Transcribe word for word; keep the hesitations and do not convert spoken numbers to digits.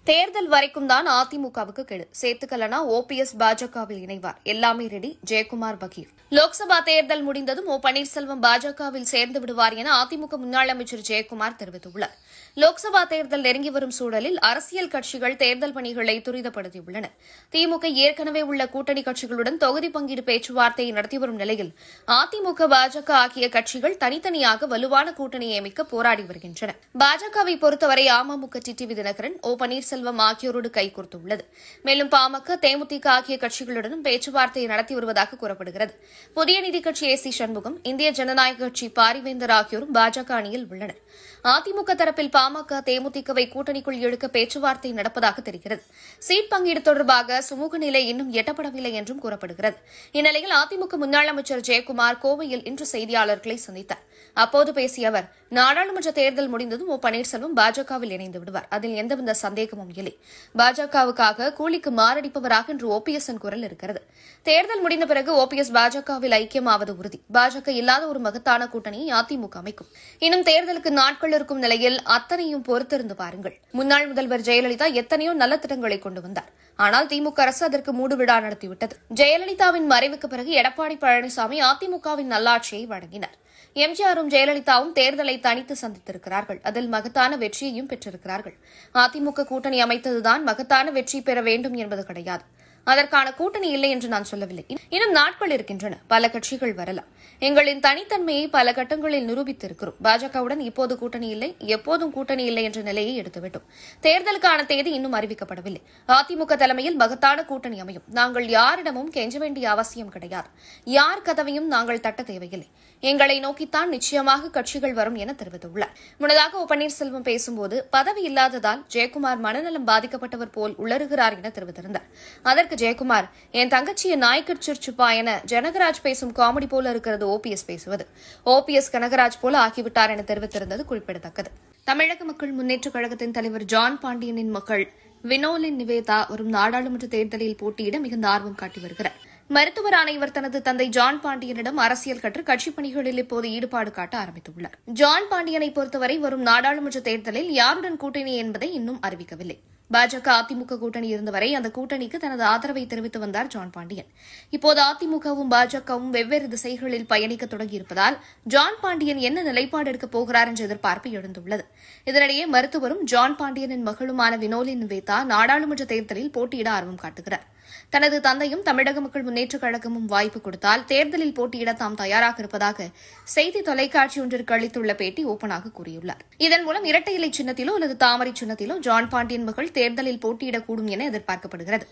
தேர்தல் வரைக்கும் தான் அதிமுகவுக்கு கெடு. சேத்துக்கலனா ஓபிஎஸ் பாஜகவில் இணைவார். எல்லாமே ரெடி. ஜெயக்குமார் பகீர். லோக்சபா தேர்தல் முடிந்ததும் ஓ பன்னீர்செல்வம் பாஜகவில் சேர்ந்து விடுவார் என அதிமுக முன்னாள் அமைச்சர் ஜெயக்குமார் தெரிவித்துள்ளார். லோக்சபா தேர்தல் நெருங்கி வரும் சூழலில் அரசியல் கட்சிகள் தேர்தல் பணிகளை துரிதப்படுத்தியுள்ளன. திமுக ஏற்கனவே உள்ள கூட்டணி கட்சிகளுடன் தொகுதி பங்கீடு பேச்சுவார்த்தையை நடத்தி வரும் நிலையில் அதிமுக பாஜக ஆகிய கட்சிகள் தனித்தனியாக வலுவான கூட்டணியை அமைக்க போராடி வருகின்றன. பாஜகவை பொறுத்தவரை அமமுக டிடிவி தினகரன், ஓ பன்னீர்செல்வம் ஆகியோரோடு கைகோர்த்துள்ளது. மேலும் பாமக, தேமுதிக ஆகிய கட்சிகளுடனும் பேச்சுவார்த்தையை நடத்தி வருவதாக கூறப்படுகிறது. புதிய நீதி கட்சி ஏ சி சண்முகம், இந்திய ஜனநாயக கட்சி பாரிவேந்தர் ஆகியோரும் பாஜக அணியில் உள்ளனர். அதிமுக தரப்பில் பாமக, தேமுதிகவை கூட்டணிக்குள் இழுக்க பேச்சுவார்த்தை நடப்பதாக தெரிகிறது. சீட் பங்கீடு தொடர்பாக சுமூக நிலை இன்னும் எட்டப்படவில்லை என்றும் கூறப்படுகிறது. இந்நிலையில் அதிமுக முன்னாள் அமைச்சர் ஜெயக்குமார் கோவையில் இன்று செய்தியாளர்களை சந்தித்தார். அப்போது பேசிய அவர், நாடாளுமன்ற தேர்தல் முடிந்ததும் ஓ பன்னீர்செல்வம் பாஜகவில் இணைந்து விடுவார். அதில் எந்தவித சந்தேகமும் இல்லை. பாஜகவுக்காக கூலிக்கு மாரடிப்பவராக இன்று ஓபிஎஸ்ஸின் குரல் இருக்கிறது. தேர்தல் முடிந்த பிறகு ஓபிஎஸ் பாஜகவில் ஐக்கியமாவது உறுதி. பாஜக இல்லாத ஒரு மகத்தான கூட்டணியை அதிமுக அமைக்கும். இன்னும் தேர்தலுக்கு நாட்கள் இருக்கும் நிலையில் அத்தனையும் பொறுத்திருந்து பாருங்கள். முன்னாள் முதல்வர் ஜெயலலிதா எத்தனையோ நல்ல திட்டங்களை கொண்டு வந்தார். ஆனால் திமுக அரசு அதற்கு மூடுவிழா நடத்திவிட்டது. ஜெயலலிதாவின் மறைவுக்கு பிறகு எடப்பாடி பழனிசாமி அதிமுகவின் நல்லாட்சியை வழங்கினார். எம்ஜிஆரும் ஜெயலலிதாவும் தேர்தலை தனித்து சந்தித்திருக்கிறார்கள். அதில் மகத்தான வெற்றியையும் பெற்றிருக்கிறார்கள். அதிமுக கூட்டணி அமைத்ததுதான் மகத்தான வெற்றி பெற வேண்டும் என்பது கிடையாது. அதற்கான கூட்டணி இல்லை என்று நான் சொல்லவில்லை. இன்னும் நாட்கள் இருக்கின்றன. பல கட்சிகள் வரலாம். எங்களின் தனித்தன்மையை பல கட்டங்களில் நிரூபித்திருக்கிறோம். பாஜகவுடன் இப்போது கூட்டணி இல்லை, எப்போதும் கூட்டணி இல்லை என்ற நிலையை எடுத்துவிட்டோம். தேர்தலுக்கான தேதி இன்னும் அறிவிக்கப்படவில்லை. அதிமுக தலைமையில் மகத்தான கூட்டணி அமையும். நாங்கள் யாரிடமும் கெஞ்ச வேண்டிய அவசியம் கிடையாது. யார் கதவையும் நாங்கள் தட்ட தேவையில்லை. எங்களை நோக்கித்தான் நிச்சயமாக கட்சிகள் வரும் என தெரிவித்துள்ளார். முன்னதாக ஓ பன்னீர்செல்வம் பேசும்போது, பதவி இல்லாததால் ஜெயக்குமார் மனநலம் பாதிக்கப்பட்டவர் போல் உளறுகிறார் என தெரிவித்திருந்தார். அதற்கு ஜெயக்குமார், என் தங்கச்சியை நாய்க்கட் சிரிச்சுப்பா என ஜனகராஜ் பேசும் காமெடி போல இருக்கிறது ஓபிஎஸ் பேசுவது. ஓபிஎஸ் கனகராஜ் போல ஆகிவிட்டார் என தெரிவித்திருந்தது குறிப்பிடத்தக்கது. தமிழக மக்கள் முன்னேற்றக் கழகத்தின் தலைவர் ஜான் பாண்டியனின் மகள் வினோலின் நிவேதா வரும் நாடாளுமன்ற தேர்தலில் போட்டியிட மிகுந்த ஆர்வம் காட்டி வருகிறார். மருத்துவரான இவர் தனது தந்தை ஜான் பாண்டியனிடம் அரசியல் கற்று கட்சிப் பணிகளில் இப்போது ஈடுபாடு காட்ட ஆரம்பித்துள்ளார். ஜான் பாண்டியனை பொறுத்தவரை வரும் நாடாளுமன்ற தேர்தலில் யாருடன் கூட்டணி என்பதை இன்னும் அறிவிக்கவில்லை. பாஜக அதிமுக கூட்டணி இருந்தவரை அந்த கூட்டணிக்கு தனது ஆதரவை தெரிவித்து வந்தார் ஜான் பாண்டியன். இப்போது அதிமுகவும் பாஜகவும் வெவ்வேறு திசைகளில் பயணிக்க தொடங்கியிருப்பதால் ஜான் பாண்டியன் என்ன நிலைப்பாடு எடுக்கப் போகிறார் என்ற எதிர்பார்ப்பு எழுந்துள்ளது. இதனிடையே மருத்துவரும் ஜான் பாண்டியனின் மகளுமான வினோலின் நிவேதா நாடாளுமன்ற தேர்தலில் போட்டியிட ஆர்வம் காட்டுகிறார். தனது தந்தையும் தமிழக மக்கள் முன்னேற்றக் கழகமும் வாய்ப்பு கொடுத்தால் தேர்தலில் போட்டியிட தாம் தயாராக இருப்பதாக செய்தி தொலைக்காட்சி ஒன்றிற்கு அளித்துள்ள பேட்டி ஓபனாக கூறியுள்ளார். இதன் மூலம் இரட்டை இலை சின்னத்திலோ அல்லது தாமரை சின்னத்திலோ ஜான் பாண்டியன் மகள் தேர்தலில் போட்டியிடக்கூடும் என எதிர்பார்க்கப்படுகிறது.